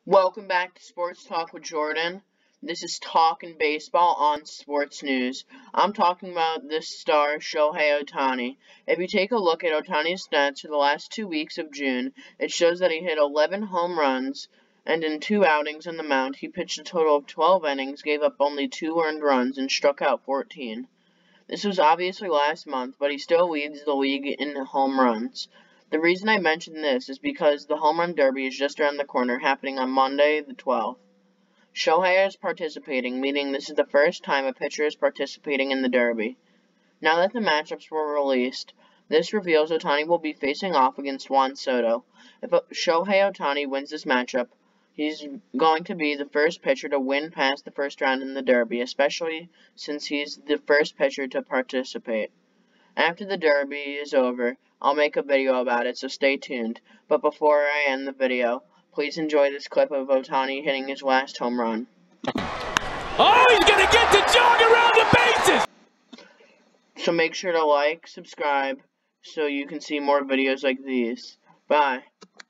Welcome back to Sports Talk with Jordan. This is Talking Baseball on Sports News. I'm talking about this star, Shohei Ohtani. If you take a look at Ohtani's stats for the last 2 weeks of June, it shows that he hit 11 home runs, and in 2 outings on the mound, he pitched a total of 12 innings, gave up only 2 earned runs, and struck out 14. This was obviously last month, but he still leads the league in home runs. The reason I mention this is because the Home Run Derby is just around the corner, happening on Monday the 12th. Shohei is participating, meaning this is the first time a pitcher is participating in the Derby. Now that the matchups were released, this reveals Ohtani will be facing off against Juan Soto. If Shohei Ohtani wins this matchup, he's going to be the first pitcher to win past the first round in the Derby, especially since he's the first pitcher to participate. After the Derby is over, I'll make a video about it, so stay tuned. But before I end the video, please enjoy this clip of Ohtani hitting his last home run. Oh, he's going to get the jog around the bases! So make sure to like, subscribe, so you can see more videos like these. Bye.